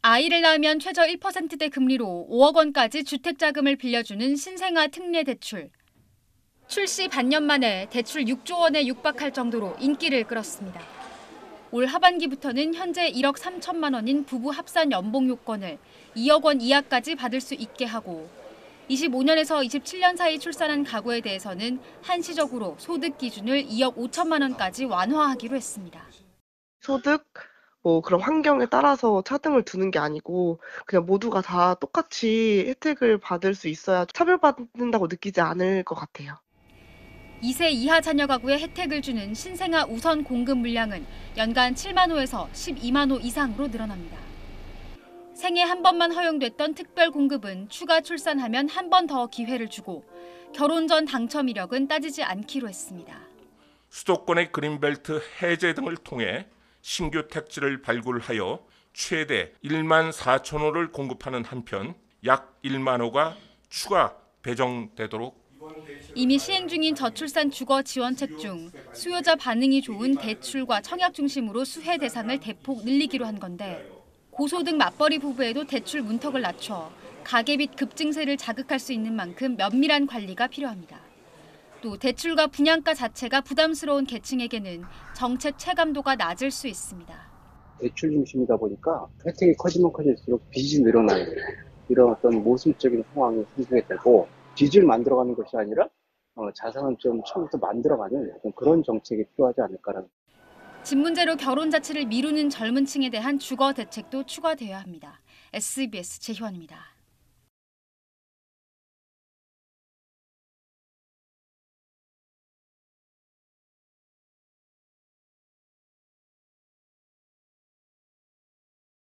아이를 낳으면 최저 1%대 금리로 5억 원까지 주택자금을 빌려주는 신생아 특례 대출. 출시 반년 만에 대출 6조 원에 육박할 정도로 인기를 끌었습니다. 올 하반기부터는 현재 1억 3천만 원인 부부 합산 연봉 요건을 2억 원 이하까지 받을 수 있게 하고 25년에서 27년 사이 출산한 가구에 대해서는 한시적으로 소득 기준을 2억 5천만 원까지 완화하기로 했습니다. 소득, 그런 환경에 따라서 차등을 두는 게 아니고 그냥 모두가 다 똑같이 혜택을 받을 수 있어야 차별받는다고 느끼지 않을 것 같아요. 2세 이하 자녀 가구에 혜택을 주는 신생아 우선 공급 물량은 연간 7만 호에서 12만 호 이상으로 늘어납니다. 생애 한 번만 허용됐던 특별 공급은 추가 출산하면 한 번 더 기회를 주고 결혼 전 당첨 이력은 따지지 않기로 했습니다. 수도권의 그린벨트 해제 등을 통해 신규 택지를 발굴하여 최대 1만 4천 호를 공급하는 한편 약 1만 호가 추가 배정되도록 이미 시행 중인 저출산 주거 지원책 중 수요자 반응이 좋은 대출과 청약 중심으로 수혜 대상을 대폭 늘리기로 한 건데 고소득 맞벌이 부부에도 대출 문턱을 낮춰 가계빚 급증세를 자극할 수 있는 만큼 면밀한 관리가 필요합니다. 또 대출과 분양가 자체가 부담스러운 계층에게는 정책 체감도가 낮을 수 있습니다. 대출 중심이다 보니까 혜택이 커지면 커질수록 빚이 늘어나는 이런 어떤 모순적인 상황이 생기게 되고 빚을 만들어가는 것이 아니라 자산을 좀 처음부터 만들어가는 그런 정책이 필요하지 않을까라는. 집 문제로 결혼 자체를 미루는 젊은 층에 대한 주거 대책도 추가되어야 합니다. SBS 재희원입니다.